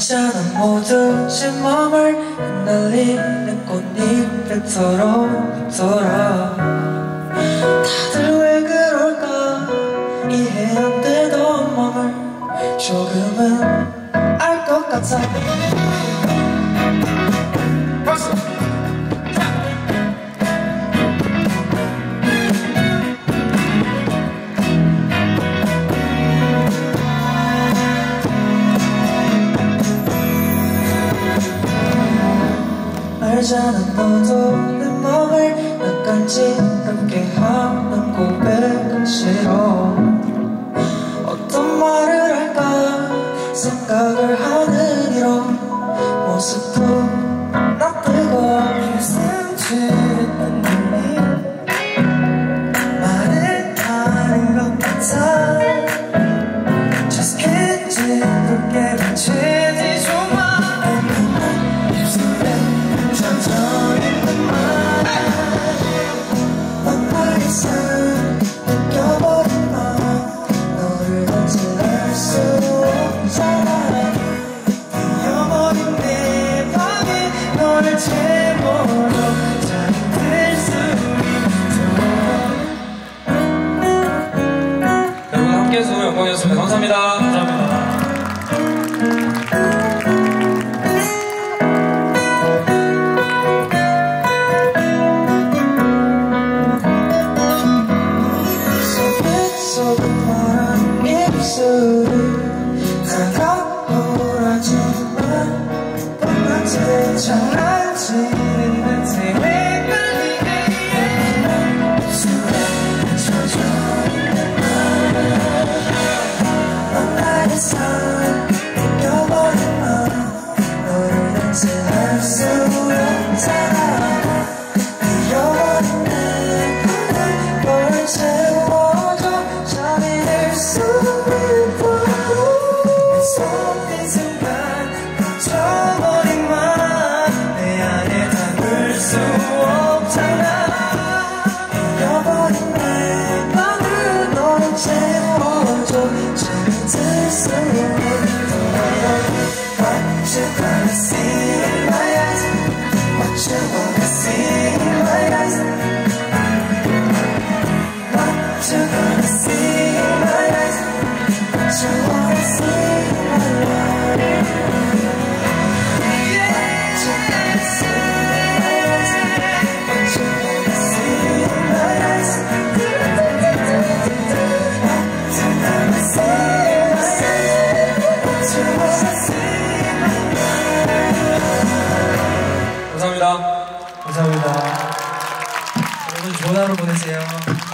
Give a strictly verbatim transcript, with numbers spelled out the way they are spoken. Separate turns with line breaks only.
언제나 모두 제 맘을 흩날리는 꽃잎들처럼 돌아. 다들 왜 그럴까 이해 안 되던 맘을 조금은 알 것 같아. 박수! 알잖아 너도 내 맘을 몇 간지럽게 하는 고백은 싫어. 어떤 말을 할까 생각을 하는 이런 모습도 나 뜨거워. 힘쓰는 눈이 말을 하는 것 같아. Just can't 지럽게 비치지 좀 마. 젖어있는 말 넌나에서 느껴버린 맘 너를 어찌할 수 없잖아. 잊어버린 내 밤에 널 채워도 잠들 수 있도록.
여러분 함께해서 영광이었습니다. 감사합니다. 감사합니다.
다가오라지만 똑같이 장난치는 듯이 헷갈리게 입술에 젖어있는 말 넌 나에서 느껴버린 맘 너를 어찌할 수 없잖아. 잃어버린 내 맘을 널 채워줘 잠이 들 수 있도록. 이 순간 멈춰버린 맘 내 안에 담을 수 없잖아. 잃어버린 내 맘을 너를 채워줘 잠이 들 수 있도록. What you gonna see in my eyes? What you wanna see in my eyes? What you gonna see in my eyes? What you wanna see?
감사합니다.
감사합니다. 여러분 좋은 하루 보내세요.